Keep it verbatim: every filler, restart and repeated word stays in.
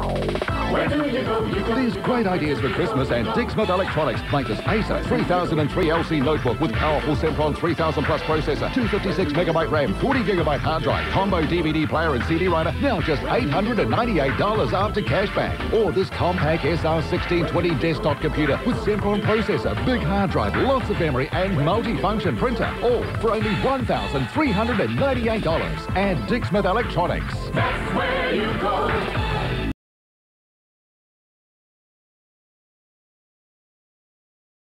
Where do you go? You go. These great ideas for Christmas, and Dick Smith Electronics latest Acer three thousand three L C notebook with powerful Sempron three thousand plus processor, two fifty-six megabyte RAM, forty gigabyte hard drive, combo D V D player and C D writer, now just eight hundred ninety-eight dollars after cashback. Or this compact S R sixteen twenty desktop computer with Sempron processor, big hard drive, lots of memory and multi-function printer, all for only one thousand three hundred ninety-eight dollars. And Dick Smith Electronics. That's where you go.